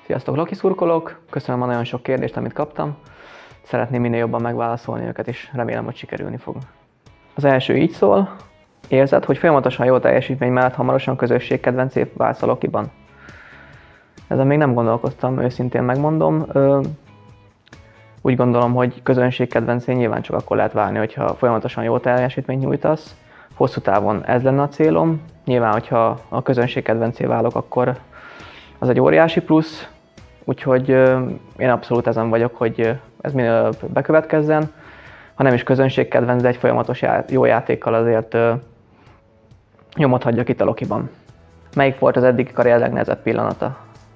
Sziasztok, Loki szurkolók! Köszönöm a nagyon sok kérdést, amit kaptam. Szeretném minél jobban megválaszolni őket, és remélem, hogy sikerülni fog. Az első így szól. Érzed, hogy folyamatosan jó teljesítmény mellett hamarosan közösségkedvencé válsz a Lokiban? Ezen még nem gondolkoztam, őszintén megmondom. Úgy gondolom, hogy közönségkedvencé nyilván csak akkor lehet válni, hogyha folyamatosan jó teljesítményt nyújtasz. Hosszú távon ez lenne a célom. Nyilván, hogyha a közönségkedvencé válok, akkor az egy óriási plusz. Úgyhogy én abszolút ezen vagyok, hogy ez minél bekövetkezzen. Ha nem is közönségkedvenc, de egy folyamatos jó játékkal azért nyomot hagyjak itt a Lokiban. Melyik volt az eddigi karrier legnehezebb pillanata?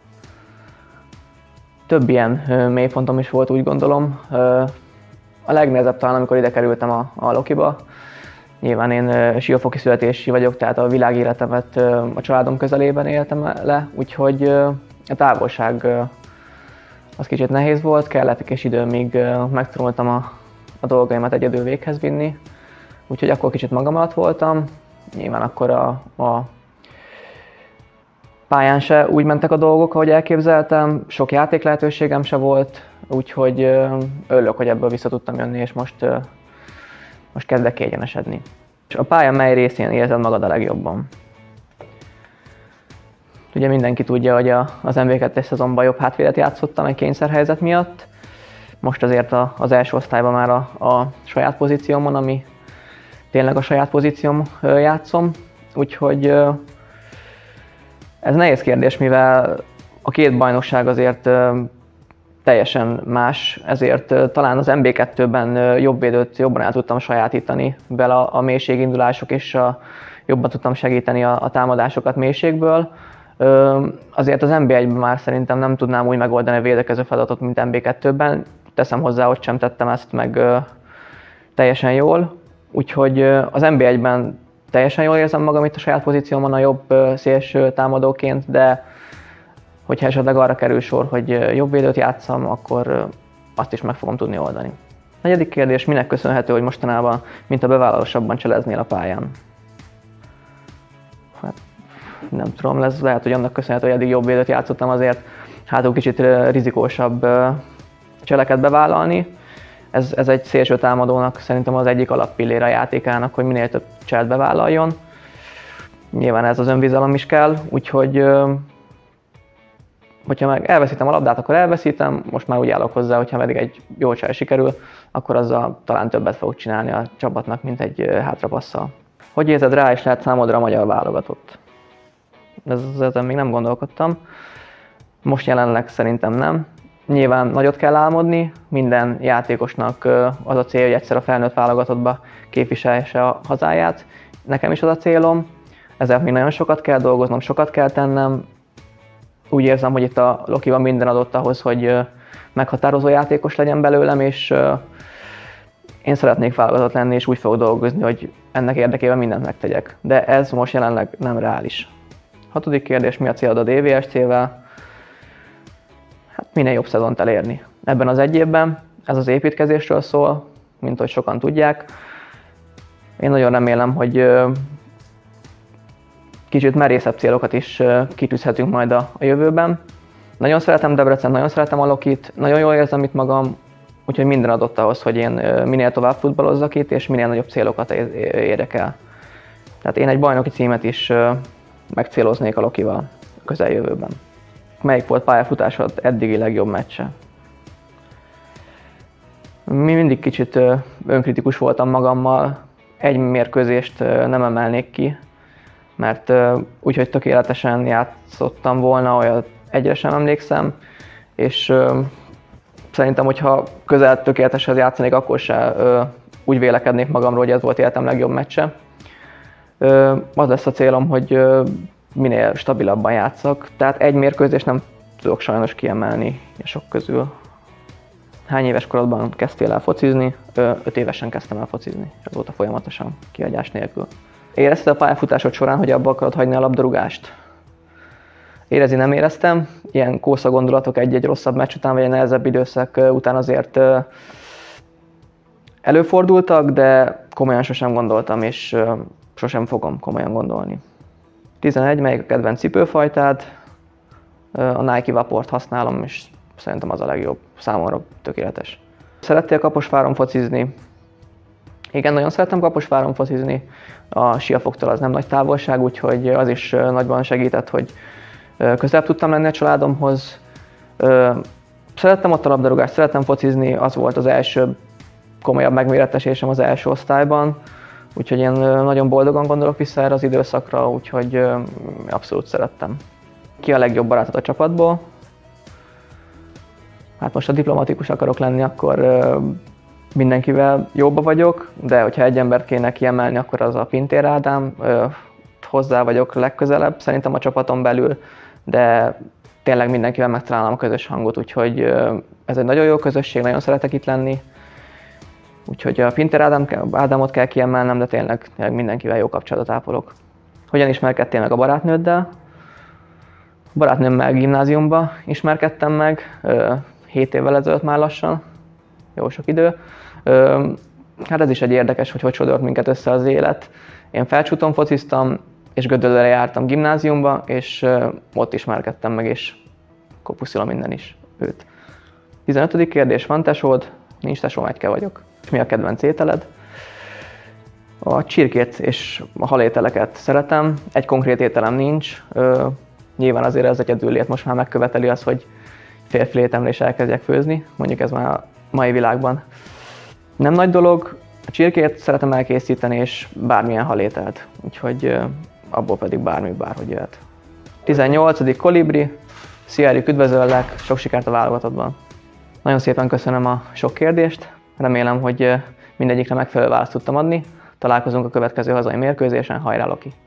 Több ilyen mélypontom is volt, úgy gondolom. A legnehezebb talán, amikor ide kerültem a Lokiba. Nyilván én siófoki születésű vagyok, tehát a világéletemet a családom közelében éltem le, úgyhogy a távolság az kicsit nehéz volt, kellett egy kis idő, míg megtanultam a dolgaimat egyedül véghez vinni. Úgyhogy akkor kicsit magam alatt voltam. Nyilván akkor a pályán se úgy mentek a dolgok, ahogy elképzeltem, sok játék lehetőségem se volt, úgyhogy örülök, hogy ebből vissza tudtam jönni, és most kezdek kiegyenesedni. És a pálya mely részén érzed magad a legjobban? Ugye mindenki tudja, hogy az MB2-es szezonban jobb hátvédet játszottam egy kényszerhelyzet miatt. Most azért az első osztályban már a saját pozíciómon, ami tényleg a saját pozícióm játszom. Úgyhogy ez nehéz kérdés, mivel a két bajnokság azért teljesen más, ezért talán az MB2-ben jobb védőt jobban el tudtam sajátítani, mivel a mélységindulások és jobban tudtam segíteni a támadásokat mélységből. Azért az MB1-ben már szerintem nem tudnám úgy megoldani a védekező feladatot, mint MB2-ben. Teszem hozzá, hogy sem tettem ezt meg teljesen jól. Úgyhogy az MB1-ben teljesen jól érzem magam itt a saját pozíciómon a jobb szélső támadóként, de hogyha esetleg arra kerül sor, hogy jobb védőt játsszam, akkor azt is meg fogom tudni oldani. Negyedik kérdés, minek köszönhető, hogy mostanában mint a bevállalósabban cseleznél a pályán? Hát, nem tudom, lehet, hogy annak köszönhető, hogy eddig jobb védőt játszottam, azért hátul kicsit rizikósabb cseleket bevállalni. Ez egy szélső támadónak szerintem az egyik alappillére a játékának, hogy minél több cselet bevállaljon. Nyilván ez az önbizalom is kell, úgyhogy hogyha meg elveszítem a labdát, akkor elveszítem, most már úgy állok hozzá, hogyha pedig egy jó csel sikerül, akkor azzal talán többet fogok csinálni a csapatnak, mint egy hátrapasszal. Hogy érzed, rá is lehet számodra a magyar válogatott? Ezen még nem gondolkodtam. Most jelenleg szerintem nem. Nyilván nagyot kell álmodni, minden játékosnak az a cél, hogy egyszer a felnőtt válogatottba képviselje a hazáját. Nekem is az a célom, ezzel még nagyon sokat kell dolgoznom, sokat kell tennem. Úgy érzem, hogy itt a Lokiban minden adott ahhoz, hogy meghatározó játékos legyen belőlem, és én szeretnék válogatott lenni, és úgy fogok dolgozni, hogy ennek érdekében mindent megtegyek. De ez most jelenleg nem reális. Hatodik kérdés, mi a célod a DVSC-vel? Hát minél jobb szezont elérni. Ebben az egy évben ez az építkezésről szól, mint hogy sokan tudják. Én nagyon remélem, hogy kicsit merészebb célokat is kitűzhetünk majd a jövőben. Nagyon szeretem Debrecen, nagyon szeretem a Lokit, nagyon jól érzem itt magam, úgyhogy minden adott ahhoz, hogy én minél tovább futballozzak itt, és minél nagyobb célokat érjek el. Tehát én egy bajnoki címet is megcéloznék a Lokival a közeljövőben. Melyik volt pályafutásod eddigi legjobb meccse? Mindig kicsit önkritikus voltam magammal, egy mérkőzést nem emelnék ki, mert úgyhogy tökéletesen játszottam volna, olyat egyre sem emlékszem, és szerintem, hogyha közel tökéletesen játszanék, akkor se úgy vélekednék magamról, hogy ez volt életem legjobb meccse. Az lesz a célom, hogy minél stabilabban játszak, tehát egy mérkőzést nem tudok sajnos kiemelni a sok közül. Hány éves korodban kezdtél el focizni? 5 évesen kezdtem el focizni, és azóta folyamatosan, kihagyás nélkül. Érezted a pályafutásod során, hogy abba akarod hagyni a labdarúgást? Érezni nem éreztem, ilyen kósza gondolatok egy-egy rosszabb meccs után, vagy egy nehezebb időszak után azért előfordultak, de komolyan sosem gondoltam, és sosem fogom komolyan gondolni. 11. Melyik a kedvenc cipőfajtád? A Nike Vaport használom, és szerintem az a legjobb, számomra tökéletes. Szerettél Kaposváron focizni? Igen, nagyon szerettem Kaposváron focizni. A Siafoktól az nem nagy távolság, úgyhogy az is nagyban segített, hogy közelebb tudtam lenni a családomhoz. Szerettem ott a labdarúgást, szerettem focizni, az volt az első komolyabb megméretesésem az első osztályban, úgyhogy én nagyon boldogan gondolok vissza erre az időszakra, úgyhogy abszolút szerettem. Ki a legjobb barátod a csapatból? Hát most, ha diplomatikus akarok lenni, akkor mindenkivel jóba vagyok, de hogyha egy embert kéne kiemelni, akkor az a Pintér Ádám. Hozzá vagyok legközelebb szerintem a csapaton belül, de tényleg mindenkivel megtalálom a közös hangot, úgyhogy ez egy nagyon jó közösség, nagyon szeretek itt lenni. Úgyhogy a Pintér Ádámot kell kiemelnem, de tényleg mindenkivel jó kapcsolatot ápolok. Hogyan ismerkedtél meg a barátnőddel? A barátnőmmel gimnáziumban ismerkedtem meg, 7 évvel ezelőtt már lassan, jó sok idő. Hát ez is egy érdekes, hogy sodort minket össze az élet. Én Felcsúton fociztam, és Gödöllőre jártam gimnáziumba, és ott ismerkedtem meg, és akkor puszilom minden is őt. 15. kérdés, van tesód? Nincs tesóm, egyke vagyok. És mi a kedvenc ételed? A csirkét és a halételeket szeretem, egy konkrét ételem nincs. Nyilván azért az egyedüllét most már megköveteli az, hogy félfilétemre is elkezdjek főzni, mondjuk ez már a mai világban nem nagy dolog. A csirkét szeretem elkészíteni, és bármilyen halételt, úgyhogy abból pedig bárhogy jöhet. 18. kolibri, szia Erik, üdvözöllek, sok sikert a válogatottban. Nagyon szépen köszönöm a sok kérdést, remélem, hogy mindegyikre megfelelő választ tudtam adni. Találkozunk a következő hazai mérkőzésen, hajrá Loki!